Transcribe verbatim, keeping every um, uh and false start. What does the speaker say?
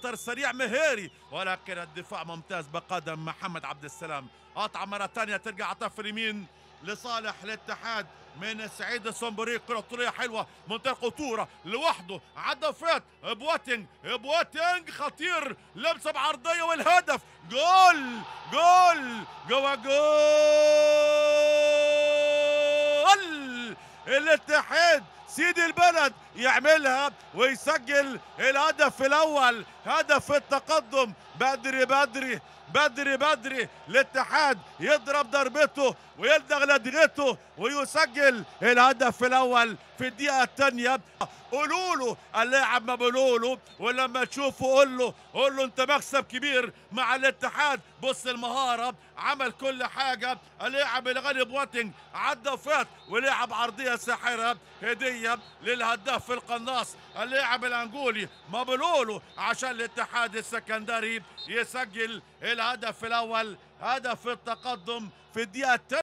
كونتر سريع مهاري، ولكن الدفاع ممتاز بقدم محمد عبد السلام. قطعة مرة ثانية ترجع على طرف اليمين لصالح الاتحاد من سعيد السنبري. كرة طولية حلوة منتهى الخطورة لوحده، عدى فات بواتينج، بواتينج خطير، لمسة بعرضية والهدف. جول جول جوا جول الاتحاد سيدي البلد يعملها ويسجل الهدف الاول، هدف التقدم. بدري بدري بدري بدري الاتحاد يضرب ضربته ويلدغ لدغته ويسجل الهدف الاول في الدقيقه الثانيه. قولوا له اللاعب ما بقولوا له، ولما تشوفه قول له قول له انت مكسب كبير مع الاتحاد. بص المهاره، عمل كل حاجه. اللاعب الغالي بواتينج عدى وفات ولعب عرضيه ساحره هديه للهداف القناص اللاعب الانجولي مابولولو عشان الاتحاد السكندري يسجل الهدف الاول، هدف التقدم في الدقيقه الثانيه.